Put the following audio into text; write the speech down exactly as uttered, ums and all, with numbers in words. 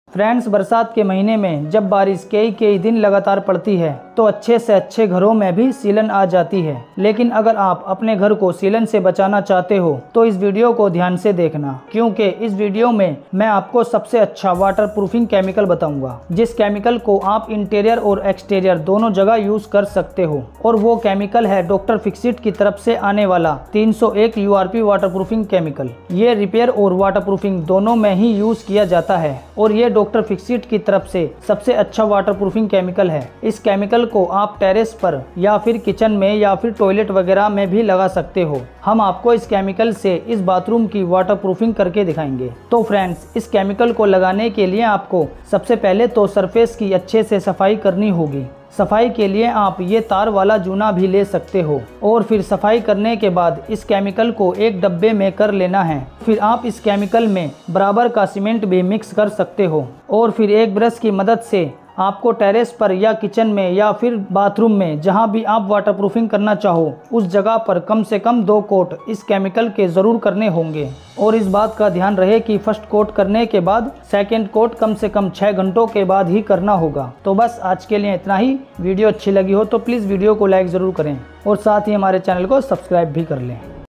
Friends, बरसात के महीने में जब बारिश कई कई दिन लगातार पड़ती है तो अच्छे से अच्छे घरों में भी सीलन आ जाती है। लेकिन अगर आप अपने घर को सीलन से बचाना चाहते हो तो इस वीडियो को ध्यान से देखना, क्योंकि इस वीडियो में मैं आपको सबसे अच्छा वाटर प्रूफिंग केमिकल बताऊंगा, जिस केमिकल को आप इंटीरियर और एक्सटीरियर दोनों जगह यूज कर सकते हो। और वो केमिकल है डॉक्टर फिक्सिट की तरफ से आने वाला तीन सौ एक U R P water proofing chemical. ये रिपेयर और वाटर प्रूफिंग दोनों में ही यूज किया जाता है और ये डॉक्टर फिक्सिट की तरफ से सबसे अच्छा वाटर प्रूफिंग केमिकल है। इस केमिकल को आप टेरेस पर या फिर किचन में या फिर टॉयलेट वगैरह में भी लगा सकते हो। हम आपको इस केमिकल से इस बाथरूम की वाटर प्रूफिंग करके दिखाएंगे। तो फ्रेंड्स, इस केमिकल को लगाने के लिए आपको सबसे पहले तो सरफेस की अच्छे से सफाई करनी होगी। सफाई के लिए आप ये तार वाला जूना भी ले सकते हो और फिर सफाई करने के बाद इस केमिकल को एक डब्बे में कर लेना है। फिर आप इस केमिकल में बराबर का सीमेंट भी मिक्स कर सकते हो और फिर एक ब्रश की मदद से आपको टेरेस पर या किचन में या फिर बाथरूम में जहां भी आप वाटर प्रूफिंग करना चाहो उस जगह पर कम से कम दो कोट इस केमिकल के ज़रूर करने होंगे। और इस बात का ध्यान रहे कि फर्स्ट कोट करने के बाद सेकंड कोट कम से कम छः घंटों के बाद ही करना होगा। तो बस आज के लिए इतना ही। वीडियो अच्छी लगी हो तो प्लीज़ वीडियो को लाइक ज़रूर करें और साथ ही हमारे चैनल को सब्सक्राइब भी कर लें।